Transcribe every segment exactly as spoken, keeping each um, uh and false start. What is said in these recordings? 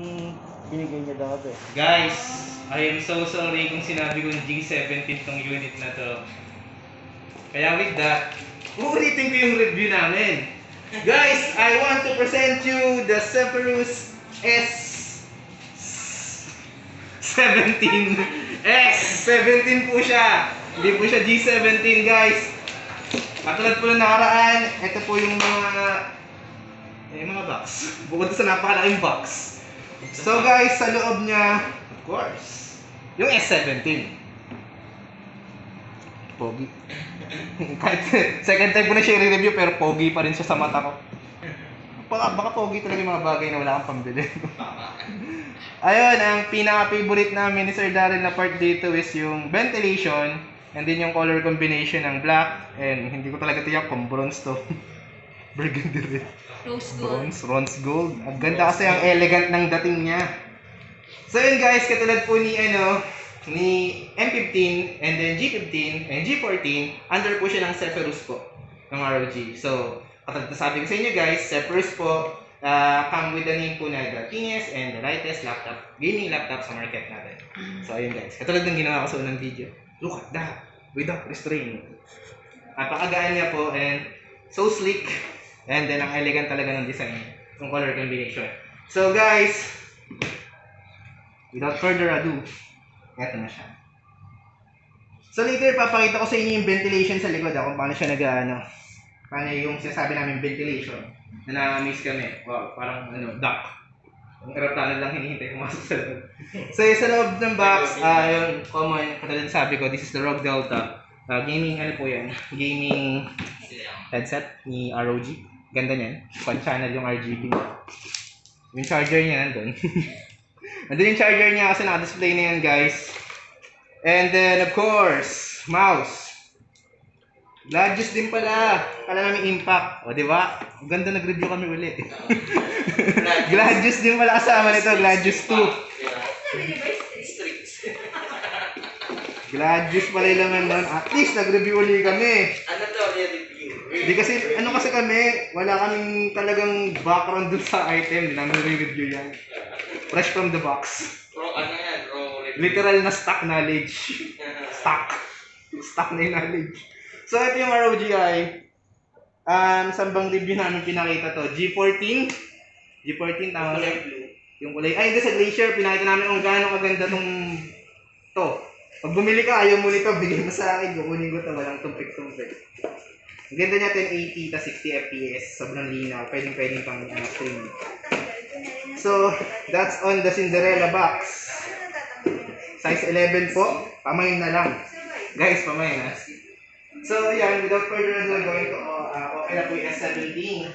binigay niya dati. Guys, I am so sorry kung sinabi kong G seventeen tong unit na to. Kaya with that, uulitin ko yung review namin. Guys, I want to present you the Zephyrus S seventeen. S seventeen po siya. Hindi po siya G seventeen, guys. Katulad po ng nakaraan, ito po yung mga eh, mga box. Bukod sa napakalaking box. So guys, sa loob niya, of course, yung S seventeen. Pogi. Kahit second time ko na siya i-review, pero pogi pa rin siya sa mata ko. Baka, baka pogi talaga yung mga bagay na wala kang pambili. Ayun, ang pinaka-favorite namin ni Sir Darren na part dito is yung ventilation and then yung color combination ng black and hindi ko talaga tiyak kung bronze to. Burgundy red. Rose gold. Bronze, bronze gold. Ang ganda kasi ang elegant ng dating niya. So yun guys, katulad po ni ano, ni M fifteen and then G fifteen and G fourteen, under po siya ng Zephyrus po ng R O G. So, katulad na sabi ko sa inyo guys, Zephyrus po uh, come with the name po na the thinnest and the lightest laptop, gaming laptop sa market natin. So ayun guys, katulad ng ginawa ko sa unang video. Look at that, without restraint. Napakagaan niya po and so sleek. And then, ang elegant talaga ng design, yung color combination. So guys, without further ado, eto na siya. So later, papakita ko sa inyo yung ventilation sa likod, kung paano siya nag-ano, paano yung sinasabi namin ventilation, na na-miss kami. Wow, parang ano, duck. Ang eroplano lang hinihintay pumasok sa loob. So yung sa loob ng box, uh, yung common, katulad sabi ko, this is the ROG Delta. Uh, gaming, ano po yan? Gaming headset ni R O G. Ganda niyan. Pan-channel yung R G B. Yung charger niya nandun. Nandun yung charger niya kasi naka-display na yan, guys. And then, of course, mouse. Gladius din pala. Kala namin impact. O, di ba? Ganda nag-review kami ulit. Gladius din pala kasama nito. Gladius two. Gladius pala yung laman nun. At least, nag-review ulit kami. Ano to? Review? Hindi kasi, ano kasi kami, wala kaming talagang background dun sa item. Hindi namin re-review yan. Fresh from the box. Raw, ano yan? Raw review. Literal na stock knowledge. Stock. Stock na yung knowledge. So, ito yung R O G I. Um, saan bang review namin pinakita to? G fourteen? G fourteen, tama ba? Yung kulay. Ay, hindi sa Glacier. Pinakita namin kung gaano kaganda tong to. Pag bumili ka, ayaw mo nito, bigay mo sa akin. Kukunin ko ito, walang tumpik-tumpik. Ang ganda niya, ten eighty ta sixty F P S. Sobrang linaw. Pwedeng pwedeng pang uh, streaming. So, that's on the Cinderella box. Size eleven po. Pamain na lang. Guys, pamain ha. So, yan. Without further ado, going to uh, okay na po yung S seventeen.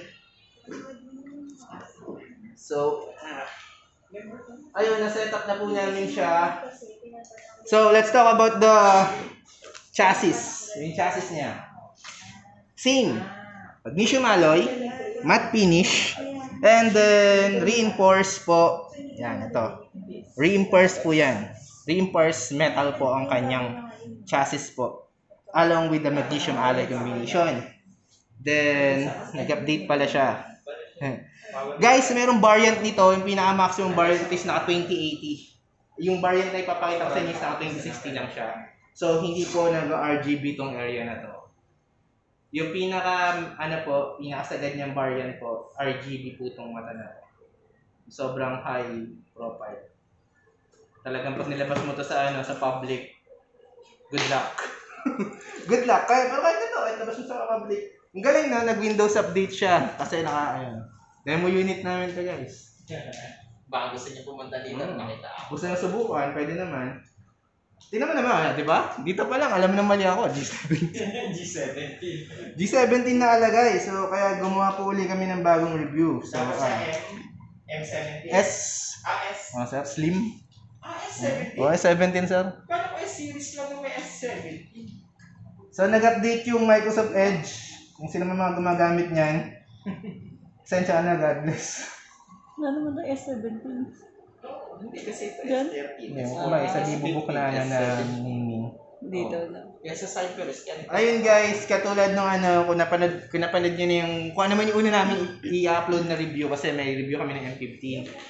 So, uh, ayun, na-set up na po namin siya. So, let's talk about the chassis. Yung chassis niya. Same. Magnesium alloy, matte finish, and then reinforced po. Yan, ito. Reinforced po yan. Reinforced metal po ang kanyang chassis po. Along with the magnesium alloy combination. Then, nag-update pala siya. Guys, mayroong variant nito. Yung pinaka-maximum variant is naka twenty eighty. Yung variant na ipapakita ko sa inyo is naka twenty sixty lang siya. So, hindi po nag-R G B tong area na to. Yung pinaka, ano po, pinakasagad niyang variant po, R G B po itong mata na to. Sobrang high profile. Talagang pag nilabas mo to sa, ano, sa public, good luck. Good luck. Kaya, pero kahit ito, kahit labas mo sa public. Ang galing na, nag-Windows update siya. Kasi naka, ayun. Demo unit namin to guys. Baka gusto niya pumunta dito, Hmm. nakita ako. Gusto na subukan, pwede naman. Tingnan mo naman, di ba? Dito pa lang, alam na mali ako, G seventeen. G seventeen. G seventeen na alagay, so kaya gumawa po uli kami ng bagong review. So, Tapos sa uh, M seventeen. S, Ah, S. oh, sir, Slim. Ah, S seventeen. Oh, S seventeen, sir. Paano ko S series lang yung may S seventeen? So, nag-update yung Microsoft Edge. Kung sino man mga gumagamit niyan, sensya na, God bless. Ano naman ang S seventeen? Hindi kasi ito Yan? S thirteen. Yung kumay, sa libubok na ano na naming. Dito na. Kaya sa Cypress, yan. Ayun guys, katulad nung ano, kung napanood, kung napanood nyo na yung, kung ano man yung una namin i-upload na review kasi may review kami ng M fifteen.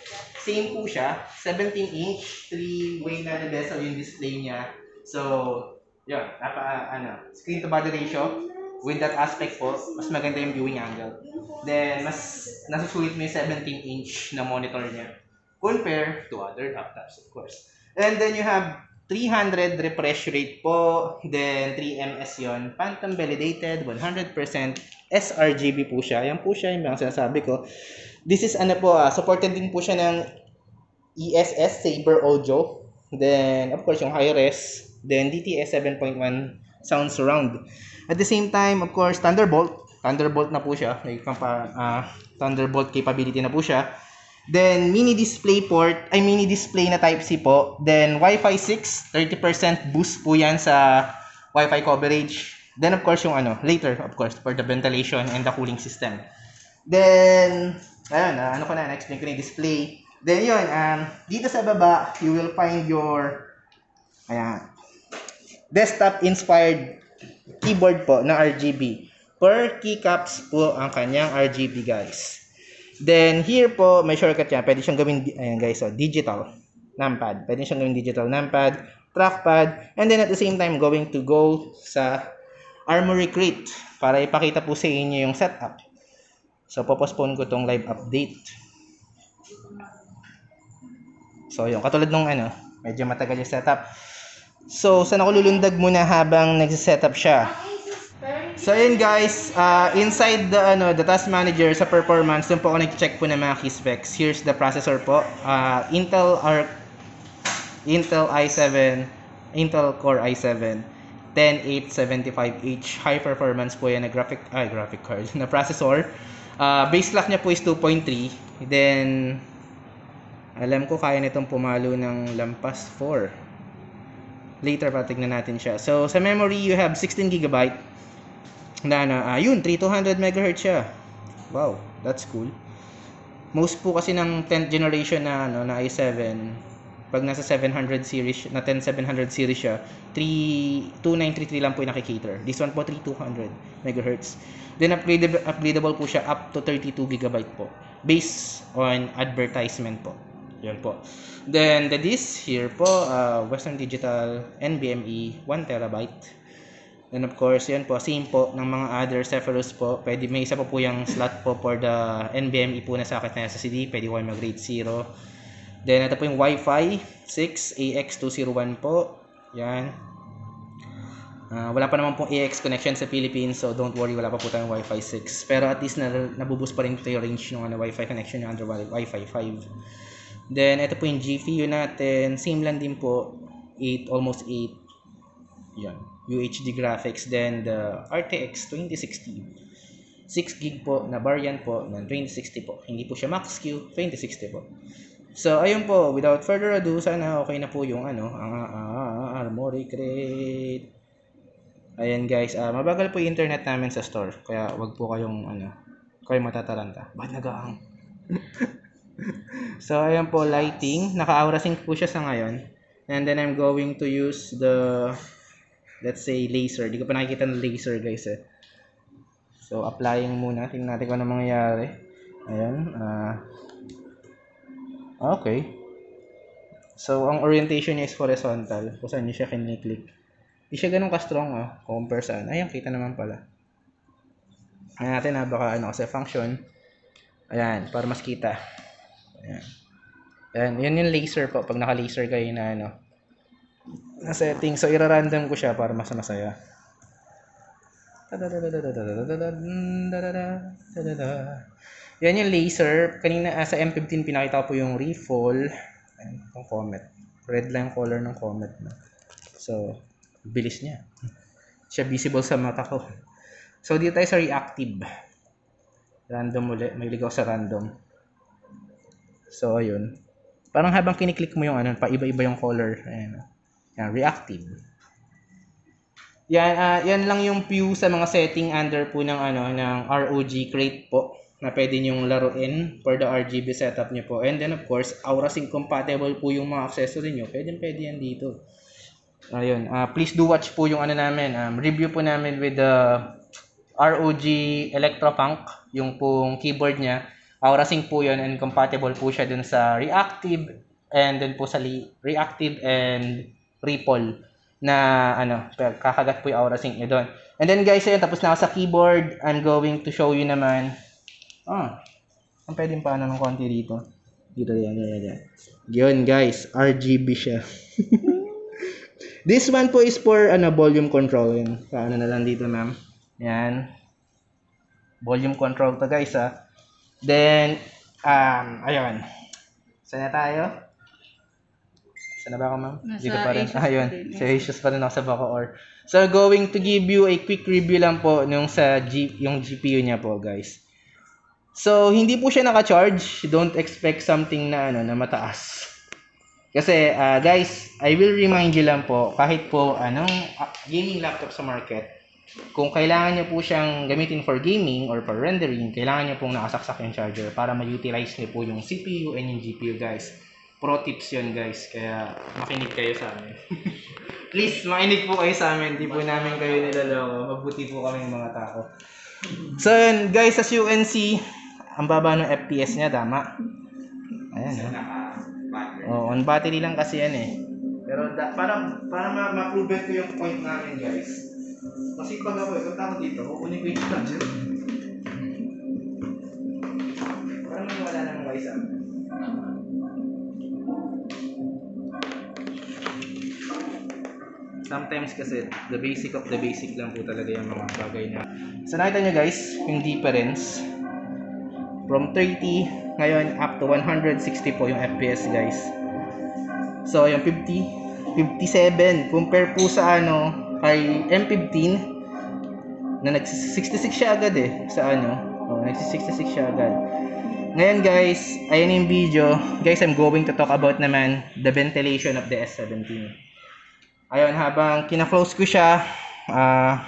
same po siya. seventeen inch, three-way na na bezel yung display niya. So, yun, napa, ano, screen to body ratio. With that aspect po, mas maganda yung viewing angle. Then, mas nasusulit mo yung seventeen inch na monitor niya. Compare to other laptops, of course. And then you have three hundred refresh rate po. Then, three M S yun. Phantom validated, one hundred percent sRGB po siya. Yan po siya yung mga sinasabi ko. This is ano po, ah, supported din po siya ng E S S Saber Audio. Then, of course, yung high-res. Then, D T S seven point one sound surround. At the same time, of course, Thunderbolt. Thunderbolt na po siya. May kampa, uh, Thunderbolt capability na po siya. Then, mini display port, ay mini display na Type-C po. Then, Wi-Fi six, thirty percent boost po yan sa Wi-Fi coverage. Then, of course, yung ano, later, of course, for the ventilation and the cooling system. Then, ayun, uh, ano ko na, na-explain ko na yung display. Then, yun, um, dito sa baba, you will find your, ayan, desktop-inspired keyboard po na R G B. Per keycaps po ang kanyang R G B, guys. Then, here po, may shortcut yan. Pwede siyang gawin, ayan guys, so, digital numpad. Pwede siyang gawin digital numpad, trackpad, and then at the same time, going to go sa Armoury Crate para ipakita po sa inyo yung setup. So, popostpone ko tong live update. So, yung katulad nung ano, medyo matagal yung setup. So, saan ako lulundag muna habang nagsisetup siya? So, ayun guys, uh, inside the ano the task manager sa performance, doon po ako nag-check po ng mga key specs. Here's the processor po. Uh, Intel Arc, Intel i seven, Intel Core i seven, ten eight seventy-five H. High performance po yan na graphic, ay, graphic card, na processor. Uh, base clock niya po is two point three. Then, alam ko kaya nitong pumalo ng lampas four. Later pa tignan natin siya. So, sa memory, you have sixteen gigabyte. Na, na, uh, yun, thirty-two hundred megahertz siya. Wow, that's cool. Most po kasi ng tenth generation na, ano, na i seven, pag nasa seven hundred series, na ten seven hundred series siya, two nine three three lang po yung nakikater. This one po, thirty-two hundred megahertz. Then, upgradable, upgradable po siya up to thirty-two gigabyte po. Based on advertisement po. Yan po. Then, the disk here po, uh, Western Digital N V M e one terabyte. And of course, yan po, same po ng mga other Zephyrus po. Pwede, may isa po po yung slot po for the N V M e po na socket na S S D. Pwede ko mag-grade zero. Then, ito po yung Wi-Fi six A X two oh one po. Yan. Uh, wala pa naman pong A X connection sa Philippines, so don't worry, wala pa po tayong Wi-Fi six. Pero at least na, nabuboost pa rin ito yung range ng ano, Wi-Fi connection yung under Wi-Fi five. Then, ito po yung G P U natin. Same lang din po. eight, almost eight. Yan. U H D graphics. Then, the R T X twenty sixty. six gig po na variant po ng twenty sixty po. Hindi po siya Max-Q, twenty sixty po. So, ayun po. Without further ado, sana okay na po yung ano, ang uh, uh, Armoury Crate. Ayan guys. Uh, mabagal po yung internet namin sa store. Kaya, wag po kayong ano, kayo matataranta. Ba't nag-aang? So, ayan po, lighting. Naka-aura sync po siya sa ngayon. And then, I'm going to use the, let's say, laser. Di ko pa nakikita ng laser, guys, eh. So, applying muna. Tingnan natin kung ano mangyayari. Ayan. Uh, okay. So, ang orientation niya is horizontal. Kung saan niyo siya kiniklik. Di siya ganun ka-strong, oh. Compare saan. Ayan, kita naman pala. Ayan natin, ha. Baka, ano, kasi function. Ayan, para mas kita. Ayan. Ayan, yun yung laser po. Pag naka-laser kayo na ano, na setting. So, ira-random ko siya para mas masaya. Yan yung laser. Kanina uh, sa M fifteen pinakita ko po yung refall. Ayan, itong comet. Red lang yung color ng comet. No? So, bilis niya. Siya visible sa mata ko. So, dito tayo sa reactive. Random ulit. May ligaw sa random. So, ayun. Parang habang kiniklik mo yung ano, pa iba-iba yung color. Ayan. Yan, reactive. Yan, uh, yan lang yung view sa mga setting under po ng ano, ng R O G Crate po na pwede nyong laruin for the R G B setup nyo po. And then of course, Aura Sync compatible po yung mga accessory nyo. Pwede pwede yan dito. Ayun, uh, please do watch po yung ano namin. Um, review po namin with the R O G Electropunk, yung pong keyboard niya. AuraSync po yun and compatible po siya dun sa reactive and then po sa li- reactive and ripple na ano, kakagat po yung AuraSync nyo doon. And then guys, ayun, tapos na ako sa keyboard. I'm going to show you naman. Ah, ang pwedeng paano ng konti dito. Dito, yan, yan, yan. Yun guys, R G B siya. This one po is for ano, volume control. Yan. Paano na lang dito, ma'am. Yan. Volume control to guys, ah. Then, um, ayun. Saan na tayo? Saan na ba ako, ma'am? Nasa Dito pa rin. Asus Ayun. pa din. Sa Asus pa rin ako sa Bacoor. So, going to give you a quick review lang po nung sa G yung G P U niya po, guys. So, hindi po siya naka-charge. Don't expect something na ano na mataas. Kasi, uh, guys, I will remind you lang po, kahit po anong uh, gaming laptop sa market, kung kailangan niyo po siyang gamitin for gaming or for rendering, kailangan niyo pong nakasaksak yung charger para ma-utilize niyo po yung C P U and yung G P U, guys. Pro tips yun, guys. Kaya makinig kayo sa amin. Please, makinig po kayo sa amin. Hindi po namin kayo nilaloko. Mabuti po kaming mga tao. So, yun, guys, as you can see, ang baba ng F P S niya, tama. Ayan, oh. Oh, on battery lang kasi yan eh. Pero da, para, para ma- ma-prove ko yung point namin, guys. Kasi pag ako, punta ako dito, kukunin ko yung charger. Parang wala nang wise up. Sometimes kasi, the basic of the basic lang po talaga yung mga bagay na. So nakita nyo guys, yung difference. From thirty, ngayon up to one hundred sixty po yung F P S guys. So yung fifty, fifty-seven, compare po sa ano, kay M fifteen, na nag-sixty-six siya agad eh, sa ano. Oh, nag-sixty-six siya agad. Ngayon guys, ayan yung video. Guys, I'm going to talk about naman the ventilation of the S seventeen. Ayun, habang kina-close ko siya, ah,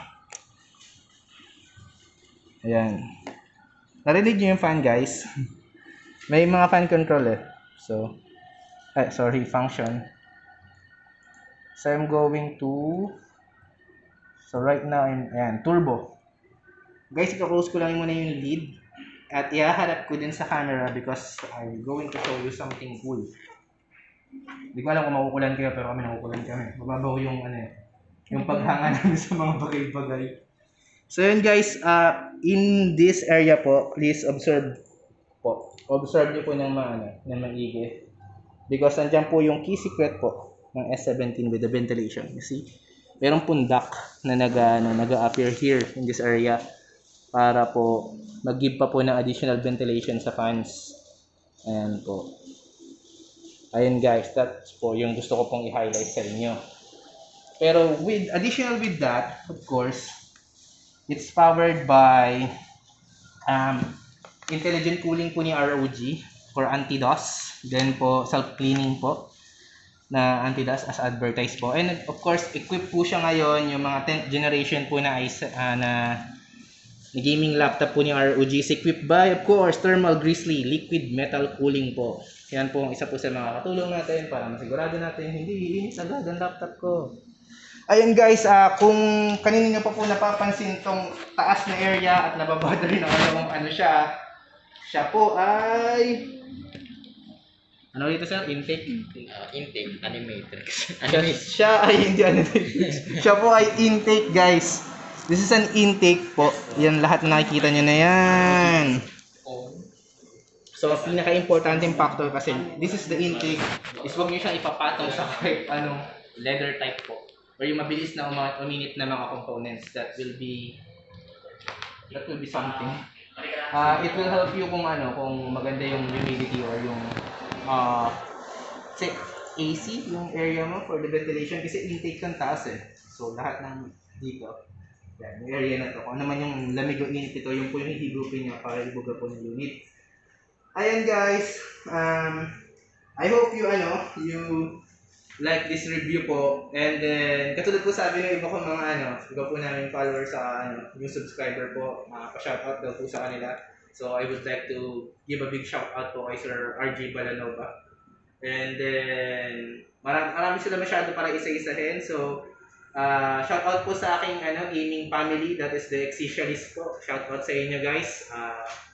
uh, ayan. Narinig niyo yung fan, guys? May mga fan control eh. So, ay, sorry, function. So, I'm going to, so right now, I'm, ayan, turbo. Guys, ika-close ko lang muna yung lead. At ihaharap ko din sa camera because I'm going to show you something cool. Hindi ko alam kung makukulan kayo, pero kami nakukulan kami. Mababaw yung ano eh, yung paghanga namin sa mga bagay-bagay. So yun guys, uh, in this area po, please observe po. Observe niyo po ng mga ano, ng maigi. Because nandiyan po yung key secret po ng S seventeen with the ventilation. You see? Merong pundak na nag, ano, nag-appear here in this area para po mag-give pa po ng additional ventilation sa fans. Ayan po. Ayun guys, that's po yung gusto ko pong i-highlight sa inyo. Pero with additional with that, of course, it's powered by um, intelligent cooling po ni R O G for anti-DOS. Then po self-cleaning po na anti-DOS as advertised po. And of course, equipped po siya ngayon yung mga tenth generation po na, uh, na na gaming laptop po ni R O G is equipped by, of course, Thermal Grizzly liquid metal cooling po. Yan po ang isa po sa mga katulong natin para masigurado natin hindi iinit agad ang laptop ko. Ayun guys, uh, kung kanina nyo pa po napapansin tong taas na area at nababother rin ako kung ano siya, siya po ay ano dito sir? Intake? Uh, intake, animatrix. Siya, siya ay hindi animatrix. Siya po ay intake guys. This is an intake po. Yan lahat na nakikita nyo na yan. So, pinaka-importanting factor kasi this is the intake is huwag nyo siyang ipapatong sa kahit anong leather type po. Or yung mabilis na uma- uminit na mga components that will be that will be something. Uh, it will help you kung ano, kung maganda yung humidity or yung uh, say, A C, yung area mo for the ventilation kasi intake kang taas eh. So, lahat ng dito, yan, yung area na to. Kung naman yung lamig o init ito, yung po yung hihigupin niya para ibuga po ng unit. Ayan guys, um, I hope you ano, you like this review po. And then, katulad po sabi ng iba ko mga ano, iba po namin followers sa ano, yung subscriber po, uh, pa-shoutout daw po sa kanila. So, I would like to give a big shoutout po kay Sir R J Balanova. And then, marami, marami sila masyado para isa-isahin. So, uh, shoutout po sa aking ano, gaming family, that is the Exicialist po. Shoutout sa inyo guys. Uh,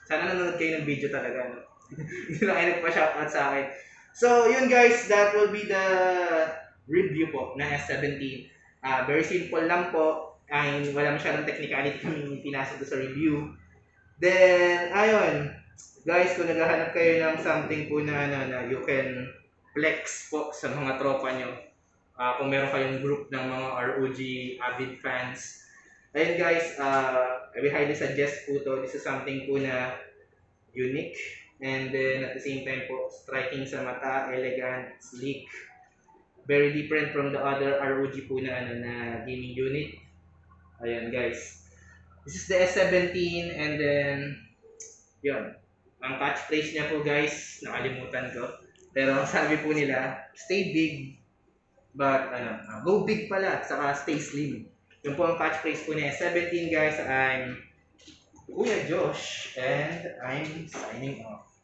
Sana nanonood kayo ng video talaga, no? Hindi lang kayo nagpa-shoutout sa akin. So, yun guys, that will be the review po ng S seventeen. Uh, very simple lang po. Ay, wala masyadong technicality kami pinasok doon sa review. Then, ayun. Guys, kung naghahanap kayo ng something po na, na, na you can flex po sa mga tropa nyo. Uh, kung meron kayong group ng mga R O G avid fans. Ayun guys, uh, I will highly suggest po to. This is something po na unique. And then at the same time po, striking sa mata, elegant, sleek. Very different from the other R O G po na, ano, na gaming unit. Ayan guys. This is the S seventeen and then, yun. Ang catchphrase niya po guys, nakalimutan ko. Pero ang sabi po nila, stay big, but ano, uh, go big pala, saka stay slim. Yun po ang catchphrase po niya. S seventeen guys, I'm Kuya Josh and I'm signing off.